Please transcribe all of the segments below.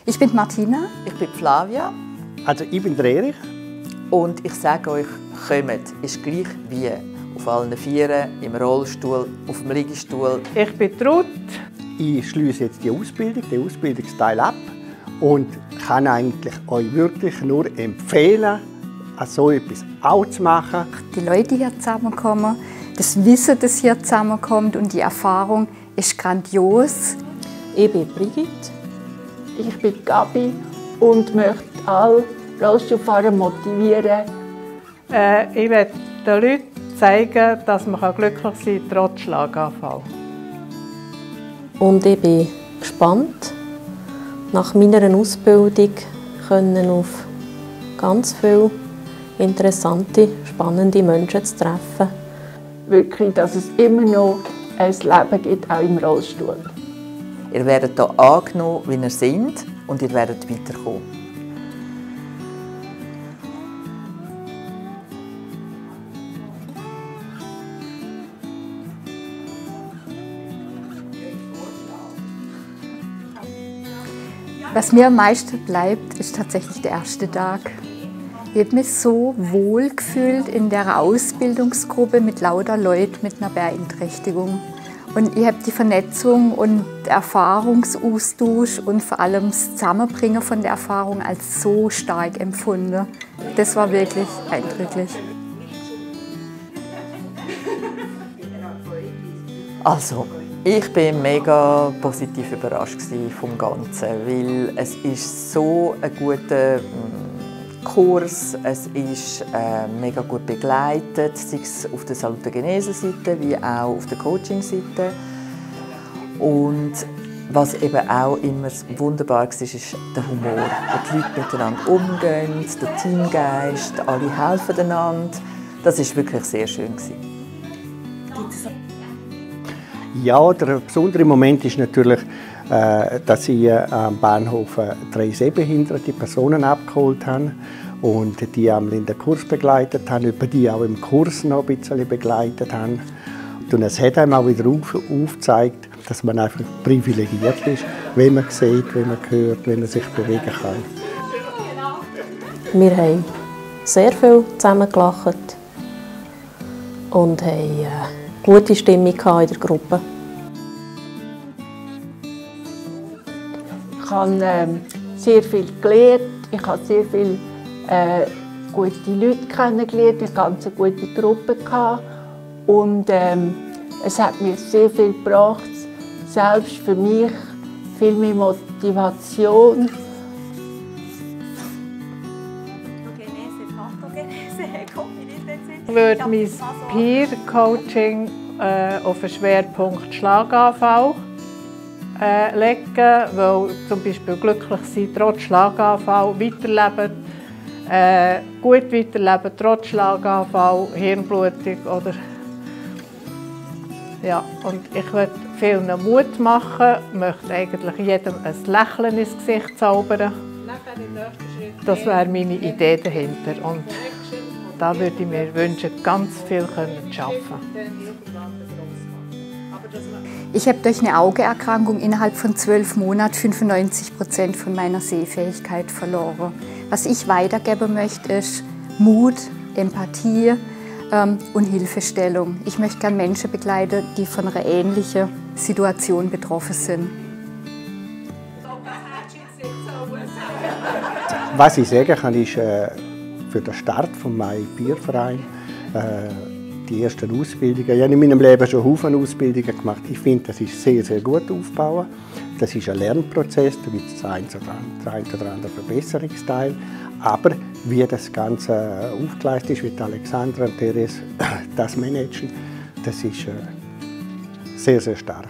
Ich bin Martina. Ich bin Flavia. Also ich bin der Erich. Und ich sage euch, kommt, ist gleich wie auf allen Vieren, im Rollstuhl, auf dem Liegestuhl. Ich bin Ruth. Ich schließe jetzt die Ausbildung, den Ausbildungsteil ab und kann eigentlich euch wirklich nur empfehlen, so etwas auch zu machen. Die Leute, die hier zusammenkommen, das Wissen, das hier zusammenkommt und die Erfahrung ist grandios. Ich bin Brigitte. Ich bin Gabi und möchte alle Rollstuhlfahrer motivieren. Ich möchte den Leuten zeigen, dass man glücklich sein kann, trotz Schlaganfall. Und ich bin gespannt, nach meiner Ausbildung auf ganz viele interessante, spannende Menschen zu treffen. Wirklich, dass es immer noch ein Leben gibt, auch im Rollstuhl. Ihr werdet hier angenommen, wie ihr seid, und ihr werdet weiterkommen. Was mir am meisten bleibt, ist tatsächlich der erste Tag. Ich habe mich so wohl gefühlt in der Ausbildungsgruppe mit lauter Leuten mit einer Beeinträchtigung. Und ich habe die Vernetzung und Erfahrungsaustausch und vor allem das Zusammenbringen von der Erfahrung als so stark empfunden. Das war wirklich eindrücklich. Also, ich war mega positiv überrascht vom Ganzen, weil es ist so ein guter Kurs, es ist mega gut begleitet, sei es auf der Salutogenese-Seite wie auch auf der Coaching-Seite. Und was eben auch immer wunderbar war, ist der Humor, wie die Leute miteinander umgehen, der Teamgeist, alle helfen einander. Das war wirklich sehr schön. Ja, der besondere Moment ist natürlich, dass ich am Bahnhof 3 sehbehinderte Personen abgeholt habe und die einmal in den Kurs begleitet habe, über die auch im Kurs noch ein bisschen begleitet habe. Und es hat einem auch wieder aufgezeigt, dass man einfach privilegiert ist, wenn man sieht, wenn man hört, wenn man sich bewegen kann. Wir haben sehr viel zusammen gelacht und haben gute Stimmung in der Gruppe. Ich habe sehr viel gelernt, ich habe sehr viele gute Leute kennengelernt, eine ganz gute Gruppe gehabt. Und es hat mir sehr viel gebracht, selbst für mich viel mehr Motivation. Ich würde mein Peer-Coaching auf den Schwerpunkt Schlaganfall legen, weil zum Beispiel glücklich sein trotz Schlaganfall, weiterleben, gut weiterleben trotz Schlaganfall, Hirnblutung oder ja. Und ich möchte vielen Mut machen, möchte eigentlich jedem ein Lächeln ins Gesicht zaubern. Das wäre meine Idee dahinter. Und da würde ich mir wünschen, ganz viel zu arbeiten. Ich habe durch eine Augenerkrankung innerhalb von 12 Monaten 95% von meiner Sehfähigkeit verloren. Was ich weitergeben möchte, ist Mut, Empathie und Hilfestellung. Ich möchte gerne Menschen begleiten, die von einer ähnlichen Situation betroffen sind. Was ich sagen kann, ist für den Start des MyPeer-Verein die ersten Ausbildungen. Ich habe in meinem Leben schon viele Ausbildungen gemacht. Ich finde, das ist sehr, sehr gut aufgebaut. Das ist ein Lernprozess, da gibt es der ein oder andere Verbesserungsteil. Aber wie das Ganze aufgeleistet ist, wie die Alexandra und Therese das managen, das ist sehr, sehr stark.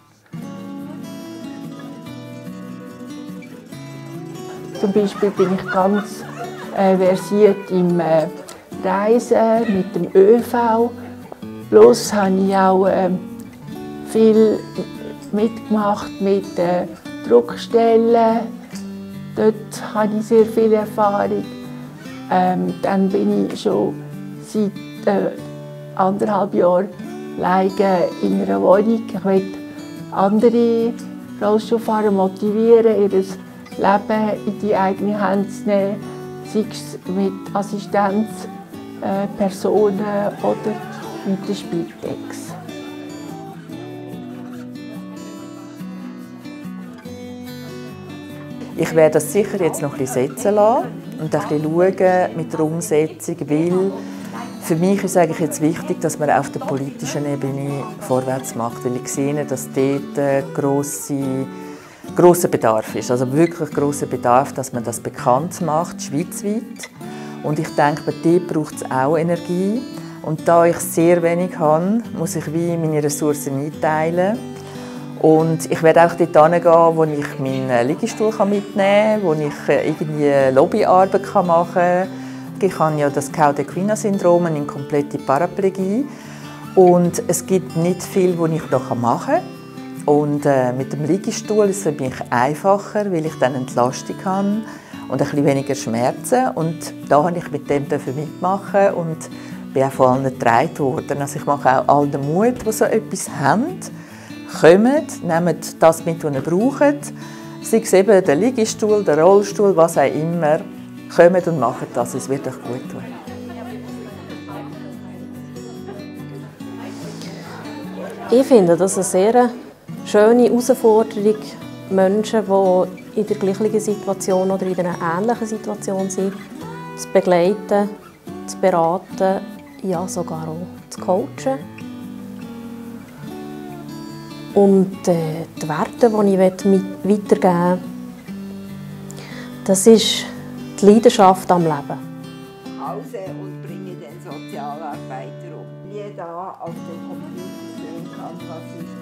Zum Beispiel bin ich ganz versiert im Reisen mit dem ÖV. Plus habe ich auch viel mitgemacht mit Druckstellen. Dort habe ich sehr viel Erfahrung. Dann bin ich schon seit 1,5 Jahren alleine in einer Wohnung. Ich möchte andere Rollstuhlfahrer motivieren, ihr Leben in die eigene Hand zu nehmen, sei es mit Assistenzpersonen oder mit der Spitex. Ich werde das sicher jetzt noch ein bisschen setzen lassen und ein bisschen schauen mit der Umsetzung, weil für mich ist eigentlich jetzt wichtig, dass man auf der politischen Ebene vorwärts macht, weil ich sehe, dass dort grosser Bedarf ist, also wirklich grosser Bedarf, dass man das bekannt macht, schweizweit. Und ich denke, bei dort braucht es auch Energie. Und da ich sehr wenig habe, muss ich wie meine Ressourcen einteilen. Und ich werde auch dort hingehen, wo ich meinen Liegestuhl mitnehmen kann, wo ich irgendwie Lobbyarbeit machen kann. Ich habe ja das Cauda-Equina-Syndrom, eine komplette Paraplegie. Und es gibt nicht viel, was ich noch machen kann. Und mit dem Liegestuhl ist es für mich einfacher, weil ich dann Entlastung habe und ein bisschen weniger Schmerzen. Und da habe ich mit dem mitmachen und bin auch von allen getragen worden. Also ich mache auch allen Mut, die so etwas haben. Kommt, nehmt das mit, was ihr braucht. Sei es eben der Liegestuhl, der Rollstuhl, was auch immer. Kommt und macht das, es wird euch gut tun. Ich finde das eine sehr schöne Herausforderung, Menschen, die in der gleichen Situation oder in einer ähnlichen Situation sind, zu begleiten, zu beraten, ja sogar auch zu coachen. Und die Werte, die ich weitergeben möchte, das ist die Leidenschaft am Leben. Hause und bringe den Sozialarbeiter um. Wie er da auf dem Computer sehen kann, was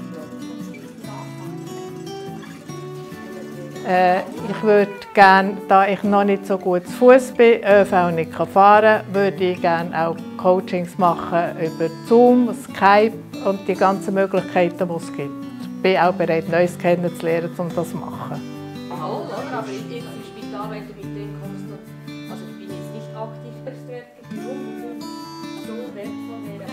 Ich würde gerne, da ich noch nicht so gut zu Fuß bin, ÖV nicht fahren kann, würde ich gerne auch Coachings machen über Zoom, Skype und die ganzen Möglichkeiten, die es gibt. Ich bin auch bereit, Neues kennenzulernen, um das zu machen. Auch, oder? Aber jetzt im Spital, wenn du mit dem kommst, also ich bin jetzt nicht aktiv verstärkt, so wertvoll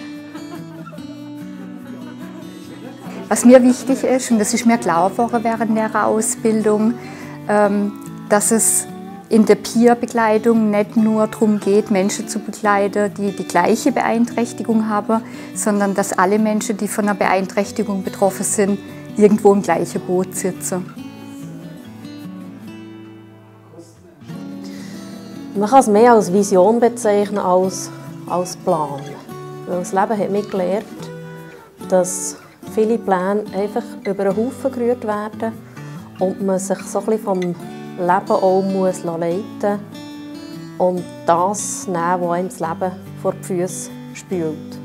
wäre. Was mir wichtig ist, und das ist mir klar geworden während der Ausbildung, dass es in der Peer-Begleitung nicht nur darum geht, Menschen zu begleiten, die die gleiche Beeinträchtigung haben, sondern dass alle Menschen, die von einer Beeinträchtigung betroffen sind, irgendwo im gleichen Boot sitzen. Man kann es mehr als Vision bezeichnen als Plan. Weil das Leben hat mich gelehrt, dass viele Pläne einfach über den Haufen gerührt werden und man sich so ein bisschen vom Leben auch muss leiten muss und das nehmen, was einem das Leben vor die Füße spült.